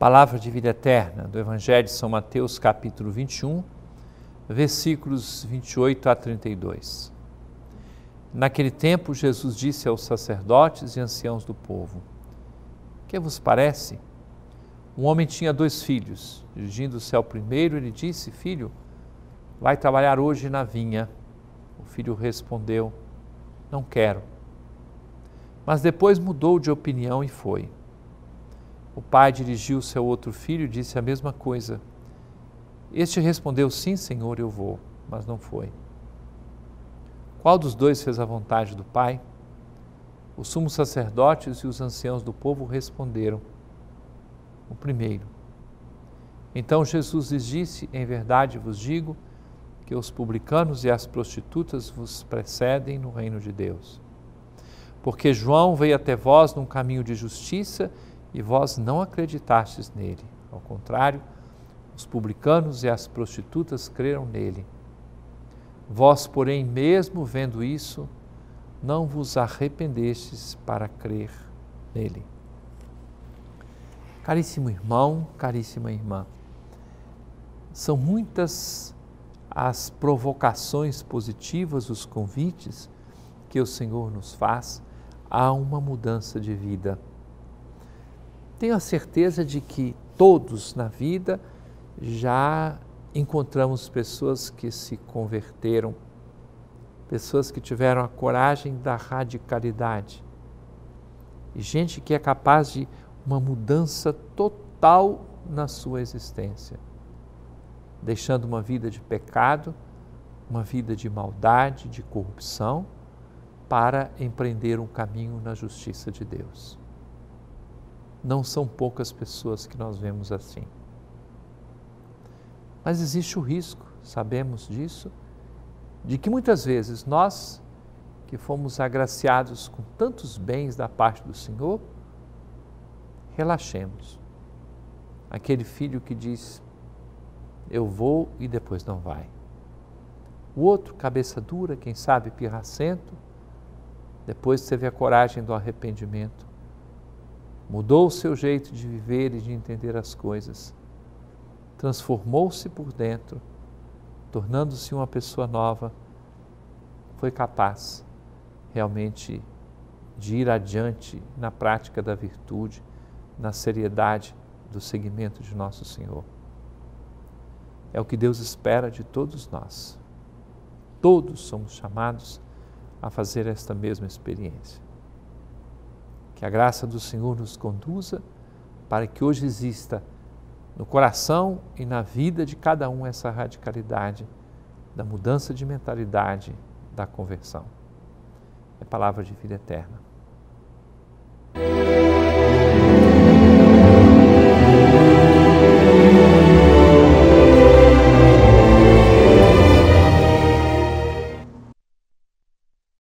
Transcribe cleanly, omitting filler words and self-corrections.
Palavra de vida eterna do Evangelho de São Mateus, capítulo 21, versículos 28 a 32. Naquele tempo, Jesus disse aos sacerdotes e anciãos do povo: Que vos parece? Um homem tinha 2 filhos. Dirigindo-se ao primeiro, ele disse: Filho, vai trabalhar hoje na vinha. O filho respondeu: Não quero. Mas depois mudou de opinião e foi. O pai dirigiu-se ao outro filho e disse a mesma coisa. Este respondeu: Sim, Senhor, eu vou, mas não foi. Qual dos 2 fez a vontade do pai? Os sumos sacerdotes e os anciãos do povo responderam: O primeiro. Então Jesus lhes disse: Em verdade vos digo que os publicanos e as prostitutas vos precedem no reino de Deus. Porque João veio até vós num caminho de justiça e vós não acreditastes nele. Ao contrário, os publicanos e as prostitutas creram nele. Vós, porém, mesmo vendo isso, não vos arrependestes para crer nele. Caríssimo irmão, caríssima irmã, são muitas as provocações positivas, os convites que o Senhor nos faz a uma mudança de vida. Tenho a certeza de que todos na vida já encontramos pessoas que se converteram, pessoas que tiveram a coragem da radicalidade e gente que é capaz de uma mudança total na sua existência, deixando uma vida de pecado, uma vida de maldade, de corrupção, para empreender um caminho na justiça de Deus. Não são poucas pessoas que nós vemos assim. Mas existe o risco, sabemos disso, de que muitas vezes nós, que fomos agraciados com tantos bens da parte do Senhor, relaxemos. Aquele filho que diz: eu vou e depois não vai. O outro, cabeça dura, quem sabe pirracento, depois teve a coragem do arrependimento. Mudou o seu jeito de viver e de entender as coisas. Transformou-se por dentro, tornando-se uma pessoa nova. Foi capaz realmente de ir adiante na prática da virtude, na seriedade do seguimento de nosso Senhor. É o que Deus espera de todos nós. Todos somos chamados a fazer esta mesma experiência. Que a graça do Senhor nos conduza para que hoje exista no coração e na vida de cada um essa radicalidade da mudança de mentalidade, da conversão. É palavra de vida eterna.